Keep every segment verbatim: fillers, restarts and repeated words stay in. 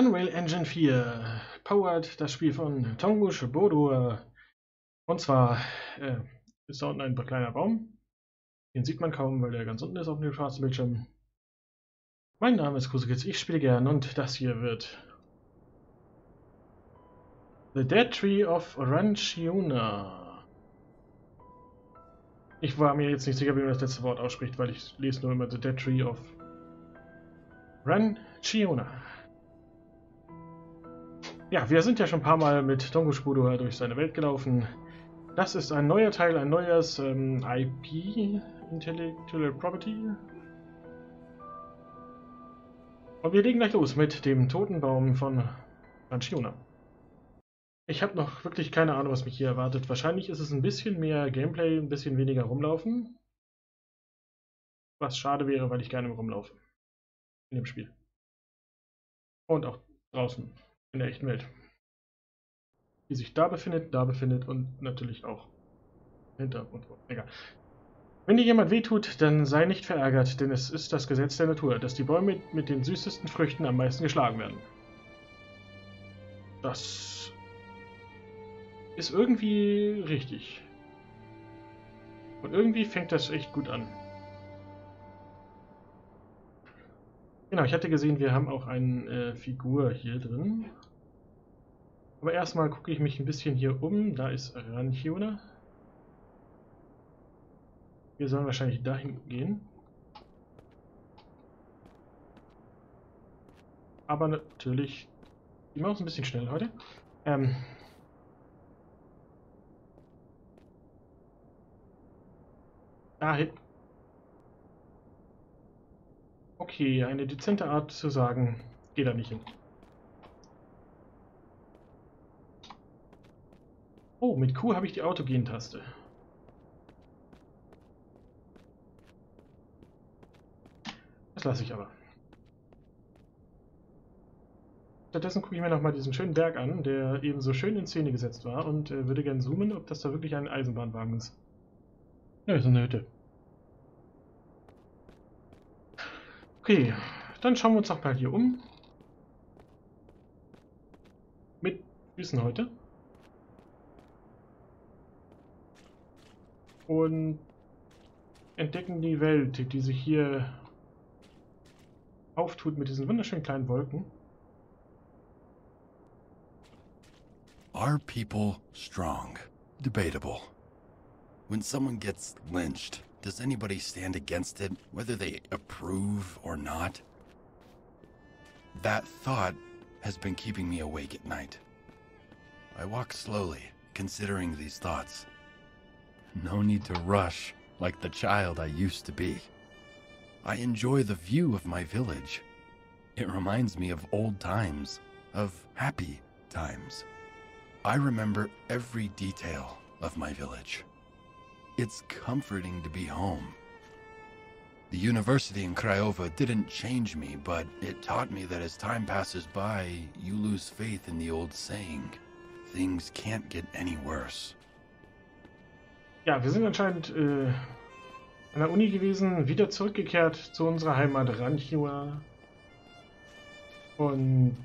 Unreal Engine vier powert das Spiel von Tongush Bodo. Und zwar äh, ist da unten ein kleiner Baum. Den sieht man kaum, weil der ganz unten ist auf dem schwarzen Bildschirm. Mein Name ist Kusekitz, ich spiele gern und das hier wird The Dead Tree of Ranchiona. Ich war mir jetzt nicht sicher, wie man das letzte Wort ausspricht, weil ich lese nur immer The Dead Tree of Ranchiona. Ja, wir sind ja schon ein paar Mal mit Tongush Bodo durch seine Welt gelaufen. Das ist ein neuer Teil, ein neues ähm, I P, Intellectual Property. Und wir legen gleich los mit dem Totenbaum von Ranchiona. Ich habe noch wirklich keine Ahnung, was mich hier erwartet. Wahrscheinlich ist es ein bisschen mehr Gameplay, ein bisschen weniger rumlaufen. Was schade wäre, weil ich gerne rumlaufe. In dem Spiel. Und auch draußen. In der echten Welt. Die sich da befindet, da befindet und natürlich auch hinter und vor. Egal. Wenn dir jemand wehtut, dann sei nicht verärgert, denn es ist das Gesetz der Natur, dass die Bäume mit den süßesten Früchten am meisten geschlagen werden. Das ist irgendwie richtig. Und irgendwie fängt das echt gut an. Genau, ich hatte gesehen, wir haben auch eine äh, Figur hier drin. Aber erstmal gucke ich mich ein bisschen hier um. Da ist Ranchiona. Wir sollen wahrscheinlich dahin gehen. Aber natürlich... Die Maus ein bisschen schnell heute. Ähm... Dahin. Okay, eine dezente Art zu sagen, geht da nicht hin. Oh, mit Q habe ich die Autogen-Taste. Das lasse ich aber. Stattdessen gucke ich mir nochmal diesen schönen Berg an, der eben so schön in Szene gesetzt war und äh, würde gerne zoomen, ob das da wirklich ein Eisenbahnwagen ist. Ja, ist eine Hütte. Okay, dann schauen wir uns doch mal hier um. Mit Füßen heute. Und entdecken die Welt, die sich hier auftut mit diesen wunderschönen kleinen Wolken. Are people strong? Debatable. When someone gets lynched, does anybody stand against it, whether they approve or not? That thought has been keeping me awake at night. I walk slowly, considering these thoughts. No need to rush, like the child I used to be. I enjoy the view of my village. It reminds me of old times, of happy times. I remember every detail of my village. It's comforting to be home. The university in Craiova didn't change me, but it taught me that as time passes by, you lose faith in the old saying, things can't get any worse. Ja, wir sind anscheinend äh, an der Uni gewesen, wieder zurückgekehrt zu unserer Heimat Ranchiona. Und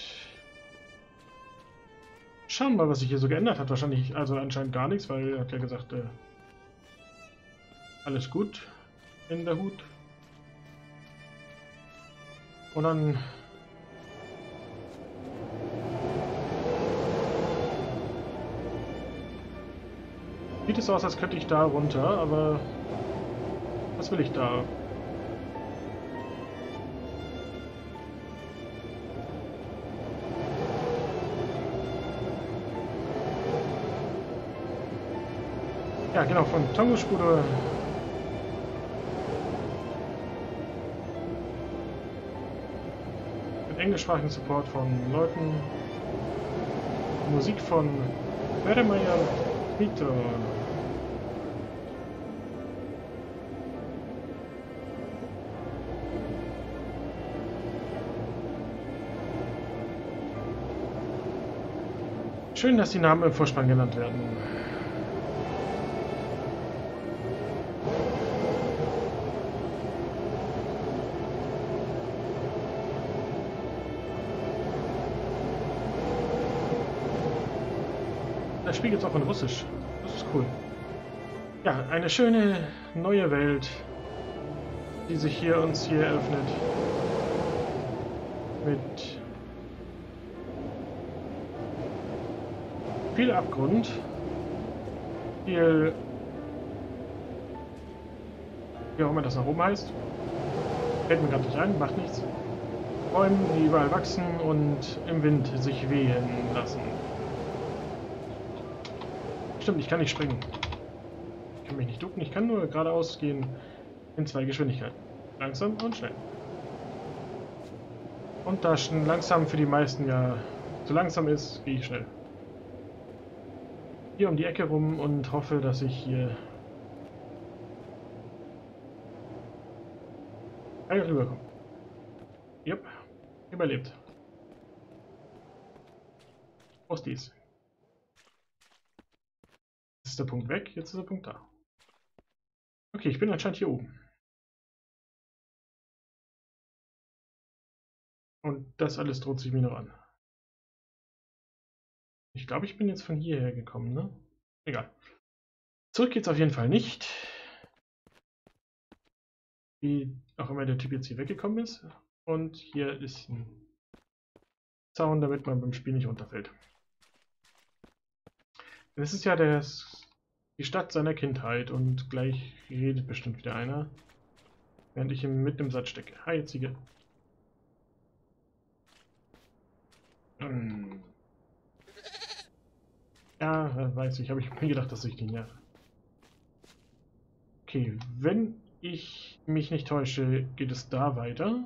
schauen wir mal, was sich hier so geändert hat. Wahrscheinlich, also anscheinend gar nichts, weil er hat ja gesagt, äh, alles gut in der Hut. Und dann sieht es aus, als könnte ich da runter, aber was will ich da? Ja, genau, von Tongush Bodo. Mit englischsprachigen Support von Leuten. Musik von Werdemeyer Victor. Schön, dass die Namen im Vorspann genannt werden. Das Spiel gibt es auch in Russisch. Das ist cool. Ja, eine schöne neue Welt, die sich hier uns hier eröffnet. Mit viel Abgrund, viel, wie auch immer das nach oben heißt, fällt mir gerade nicht ein, macht nichts. Bäumen, die überall wachsen und im Wind sich wehen lassen. Stimmt, ich kann nicht springen. Ich kann mich nicht ducken, ich kann nur geradeaus gehen in zwei Geschwindigkeiten. Langsam und schnell. Und da schon langsam für die meisten ja zu langsam ist, gehe ich schnell. Hier um die Ecke rum und hoffe, dass ich hier heil rüberkomme. Jupp, überlebt. Wo ist dies? Jetzt ist der Punkt weg, jetzt ist der Punkt da. Okay, ich bin anscheinend hier oben. Und das alles droht sich mir noch an. Ich glaube, ich bin jetzt von hierher gekommen, ne? Egal. Zurück geht's auf jeden Fall nicht. Wie auch immer der Typ jetzt hier weggekommen ist. Und hier ist ein Zaun, damit man beim Spiel nicht runterfällt. Das ist ja das, die Stadt seiner Kindheit und gleich redet bestimmt wieder einer. Während ich mitten im Satz stecke. Hi, Ziege. Hm. Ja, weiß ich. Habe ich mir gedacht, dass ich den nerve. Okay, wenn ich mich nicht täusche, geht es da weiter.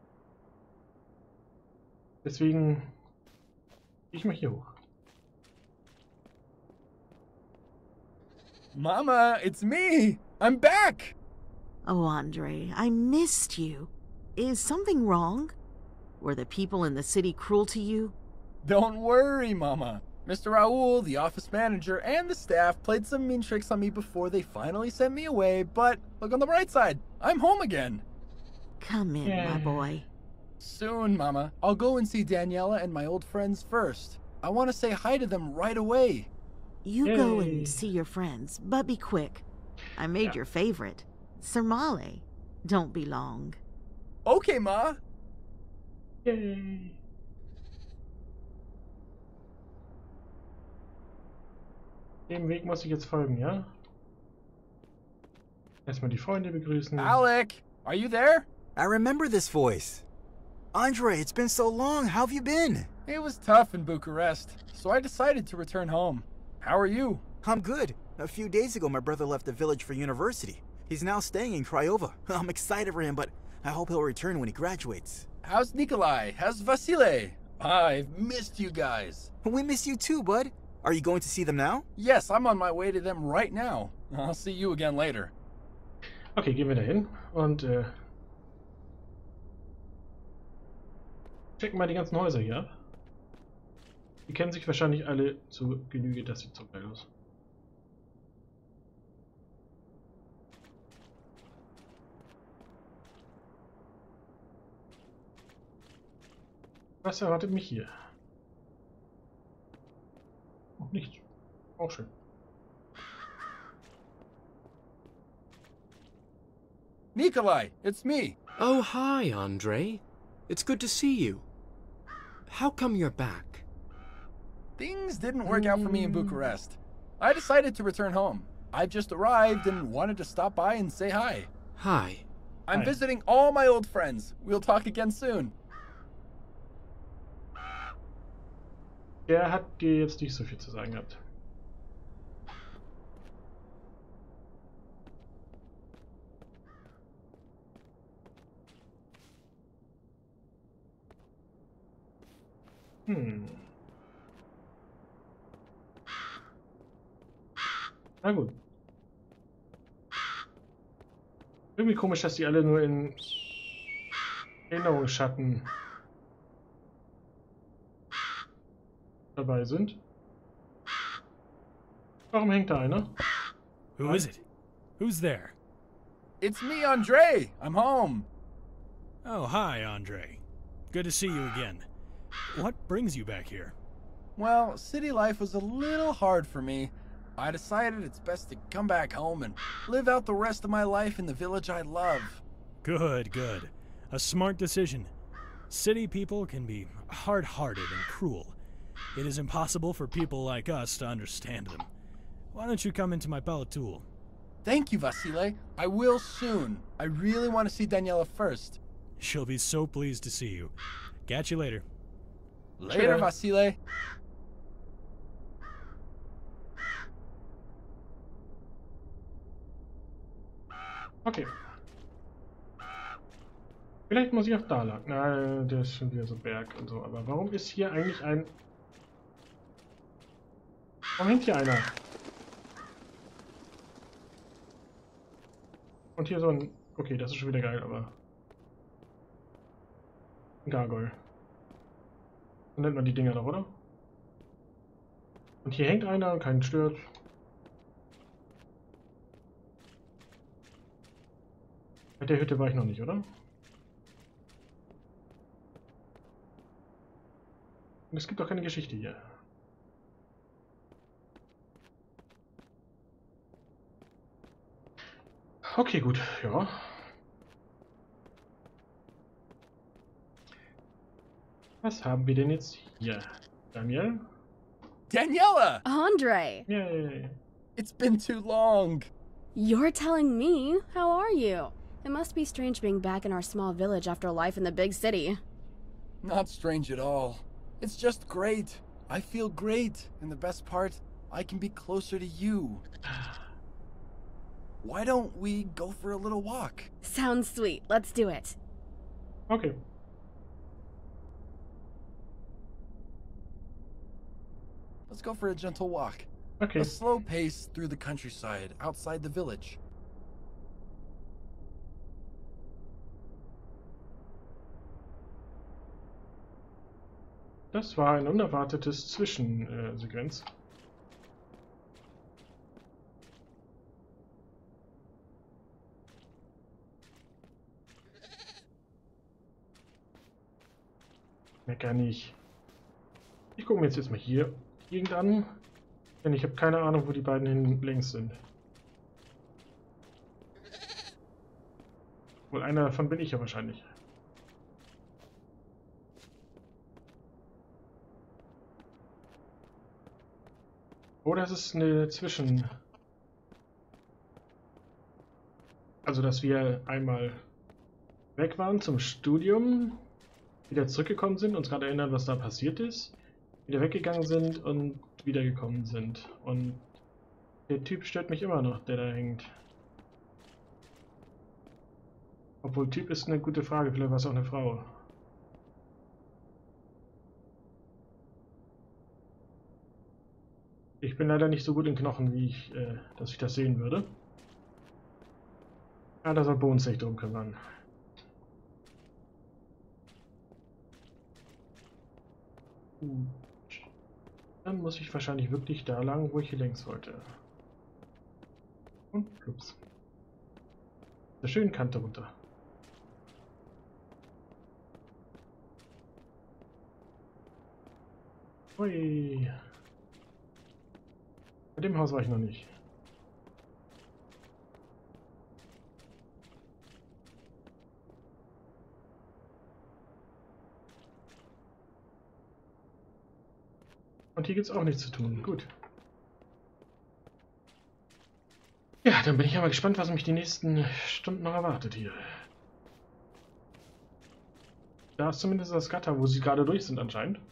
Deswegen gehe ich mal hier hoch. Mama, it's me! I'm back! Oh, Andre, I missed you. Is something wrong? Were the people in the city cruel to you? Don't worry, Mama. Mister Raoul, the office manager, and the staff played some mean tricks on me before they finally sent me away, but look on the bright side. I'm home again. Come in, Yeah. my boy. Soon, Mama. I'll go and see Daniela and my old friends first. I want to say hi to them right away. You go Yay. and see your friends, but be quick. I made Yeah. your favorite, Sermale. Don't be long. Okay, Ma. Yay. Dem Weg muss ich jetzt folgen, ja? Erstmal die Freunde begrüßen. Alec, are you there? I remember this voice. Andre, it's been so long. How have you been? It was tough in Bucharest, so I decided to return home. How are you? I'm good. A few days ago, my brother left the village for university. He's now staying in Craiova. I'm excited for him, but I hope he'll return when he graduates. How's Nikolai? How's Vasile? I've missed you guys. We miss you too, bud. Are you going to see them now? Yes, I'm on my way to them right now. I'll see you again later. Okay, gehen wir da hin und äh, checken mal die ganzen Häuser hier ab. Die kennen sich wahrscheinlich alle zu Genüge, das sieht so geil aus. Was erwartet mich hier? Auch nichts. Auch schön. Nikolai, it's me. Oh, hi, Andre. It's good to see you. How come you're back? Things didn't work out for me in Bucharest. I decided to return home. I've just arrived and wanted to stop by and say hi. Hi. I'm Hi. visiting all my old friends. We'll talk again soon. Der hat dir jetzt nicht so viel zu sagen gehabt. Hm. Na gut. Irgendwie komisch, dass die alle nur in Erinnerungsschatten dabei sind. Warum hängt da einer? Who is it? Who's there? It's me, Andre. I'm home. Oh, hi, Andre. Good to see you again. What brings you back here? Well, city life was a little hard for me. I decided it's best to come back home and live out the rest of my life in the village I love. Good, good. A smart decision. City people can be hard-hearted and cruel. It is impossible for people like us to understand them. Why don't you come into my palatul? Thank you, Vasile. I will soon. I really want to see Daniela first. She'll be so pleased to see you. Catch you later. Later, Sure. Vasile. Okay. Vielleicht muss ich auch da lang. Na, der ist schon wieder so Berg und so. Aber warum ist hier eigentlich ein... Warum hängt hier einer? Und hier so ein... Okay, das ist schon wieder geil, aber... Ein Gargoyle. So nennt man die Dinger doch, oder? Und hier hängt einer und keinen stört. Mit der Hütte war ich noch nicht, oder? Und es gibt doch keine Geschichte hier. Okay, gut, ja. Was haben wir denn jetzt hier? Daniel? Daniela! Andre, Yay. It's been too long. you're telling me? How are you? It must be strange being back in our small village after life in the big city. Not strange at all. It's just great. I feel great. And the best part, I can be closer to you. Why don't we go for a little walk? Sounds sweet. Let's do it. Okay. Let's go for a gentle walk. Okay. A slow pace through the countryside outside the village. Das war ein unerwartetes Zwischensequenz. Mehr gar nicht. Ich gucke mir jetzt erstmal hier Gegend an, denn ich habe keine Ahnung, wo die beiden hin längs sind. Wohl einer davon bin ich ja wahrscheinlich. Oder es ist eine Zwischen... Also, dass wir einmal weg waren zum Studium, wieder zurückgekommen sind, uns gerade erinnern, was da passiert ist, wieder weggegangen sind und wiedergekommen sind. Und der Typ stört mich immer noch, der da hängt. Obwohl, Typ ist eine gute Frage, vielleicht war es auch eine Frau. Ich bin leider nicht so gut in Knochen, wie ich, äh, dass ich das sehen würde. Ja, da soll Bones sich drum kümmern. Gut. Dann muss ich wahrscheinlich wirklich da lang, wo ich hier längs wollte. Und plups. Der schönen Kante runter. Hui. Bei dem Haus war ich noch nicht. Und hier gibt es auch nichts zu tun. Gut. Ja, dann bin ich aber gespannt, was mich die nächsten Stunden noch erwartet hier. Da ist zumindest das Gatter, wo sie gerade durch sind anscheinend.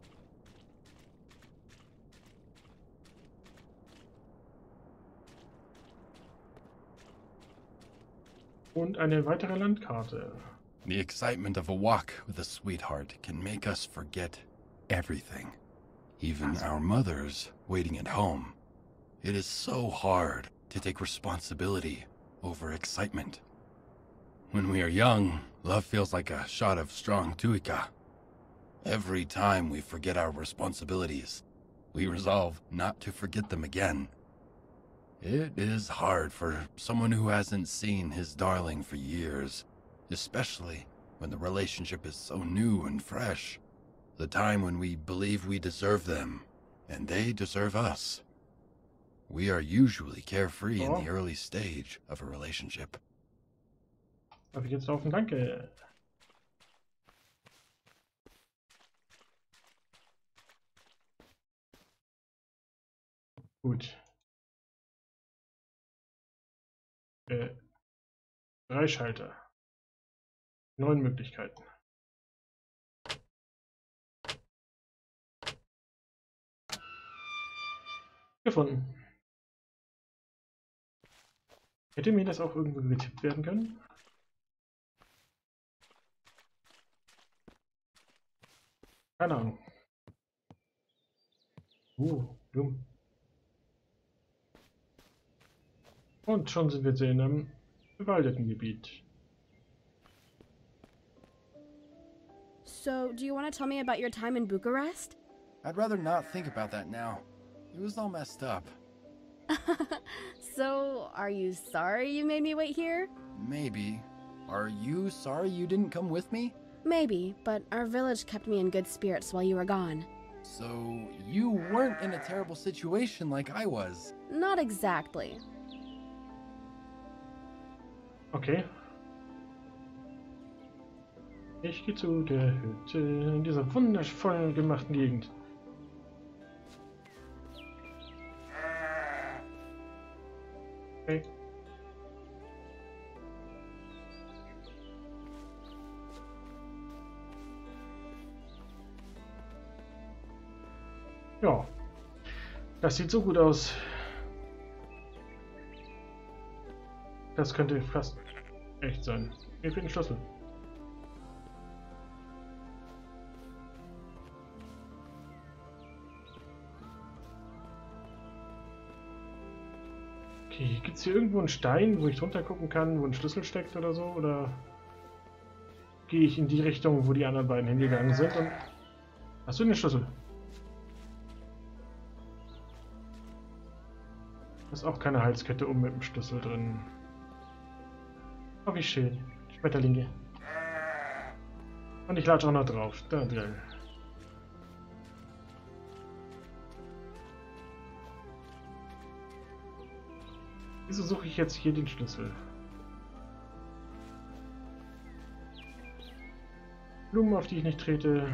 Und eine weitere Landkarte. The excitement of a walk with a sweetheart can make us forget everything. Even our mothers waiting at home. It is so hard to take responsibility over excitement. When we are young, love feels like a shot of strong tuica. Every time we forget our responsibilities, we resolve not to forget them again. It is hard for someone who hasn't seen his darling for years, especially when the relationship is so new and fresh. The time when we believe we deserve them, and they deserve us. We are usually carefree in the early stage of a relationship. Darf ich jetzt laufen? Danke. Gut. Äh, drei Schalter. Neun Möglichkeiten. Gefunden. Hätte mir das auch irgendwo getippt werden können? Keine Ahnung. Uh, dumm. Und schon sind wir in einem bewaldeten Gebiet. So, do you want to tell me about your time in Bucharest? I'd rather not think about that now. It was all messed up. So, are you sorry you made me wait here? Maybe. Are you sorry you didn't come with me? Maybe, but our village kept me in good spirits while you were gone. So, you weren't in a terrible situation like I was. Not exactly. Okay. Ich gehe zu der Hütte in dieser wundervoll gemachten Gegend. Okay. Ja, das sieht so gut aus. Das könnte fast echt sein. Mir fehlt ein Schlüssel. Okay, gibt es hier irgendwo einen Stein, wo ich drunter gucken kann, wo ein Schlüssel steckt oder so? Oder gehe ich in die Richtung, wo die anderen beiden hingegangen sind? Und hast du den Schlüssel? Da ist auch keine Halskette um mit dem Schlüssel drin. Oh, wie schön. Schmetterlinge. Und ich lade auch noch drauf. Da drin. Wieso suche ich jetzt hier den Schlüssel? Blumen, auf die ich nicht trete.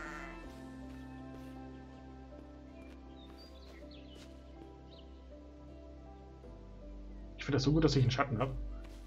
Ich finde das so gut, dass ich einen Schatten habe.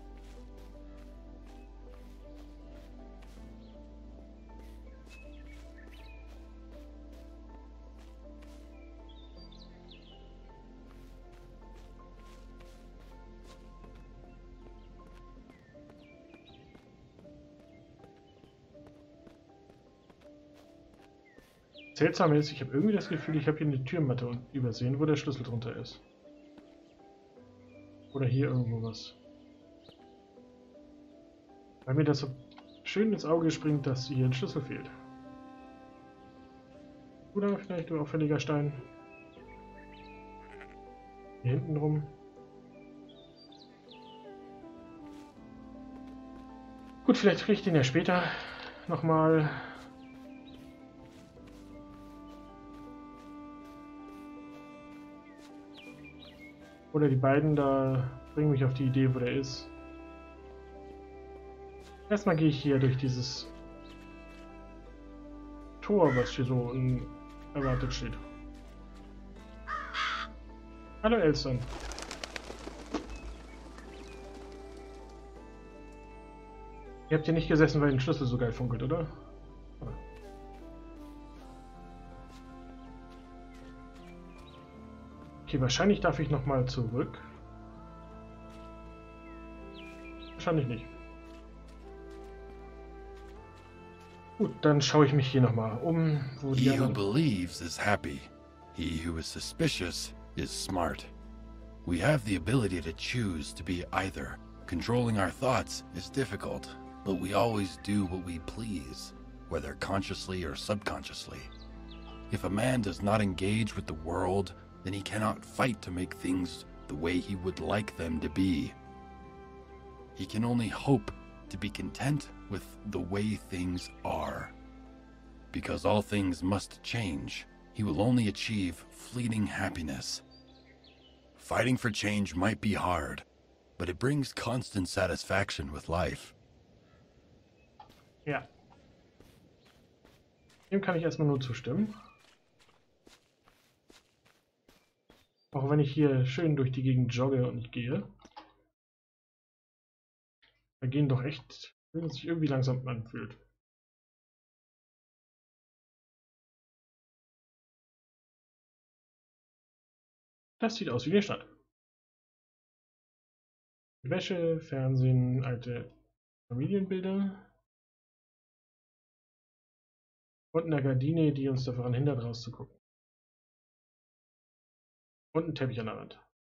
Seltsam ist, ich habe irgendwie das Gefühl, ich habe hier eine Türmatte übersehen, wo der Schlüssel drunter ist. Oder hier irgendwo was. Weil mir das so schön ins Auge springt, dass hier ein Schlüssel fehlt. Oder vielleicht ein auffälliger Stein. Hier hinten rum. Gut, vielleicht kriege ich den ja später nochmal. Oder die beiden da bringen mich auf die Idee, wo der ist. Erstmal gehe ich hier durch dieses Tor, was hier so erwartet steht. Hallo Elstern. Ihr habt hier nicht gesessen, weil ein Schlüssel so geil funkelt, oder? Okay, wahrscheinlich darf ich nochmal zurück. Wahrscheinlich nicht. Gut, dann schaue ich mich hier nochmal um, wo die He who anderen... believes is happy. He who is suspicious is smart. We have the ability to choose to be either. Controlling our thoughts is difficult, but we always do what we please, whether consciously or subconsciously. If a man does not engage with the world, then he cannot fight to make things the way he would like them to be. He can only hope to be content with the way things are. because all things must change, he will only achieve fleeting happiness. Fighting for change might be hard, but it brings constant satisfaction with life. Ja. Dem kann ich erstmal nur zustimmen. Auch wenn ich hier schön durch die Gegend jogge und nicht gehe. Da gehen doch echt, wenn es sich irgendwie langsam anfühlt. Das sieht aus wie eine Stadt. Wäsche, Fernsehen, alte Familienbilder. Und eine Gardine, die uns daran hindert, rauszugucken. Und ein Teppich an der Wand.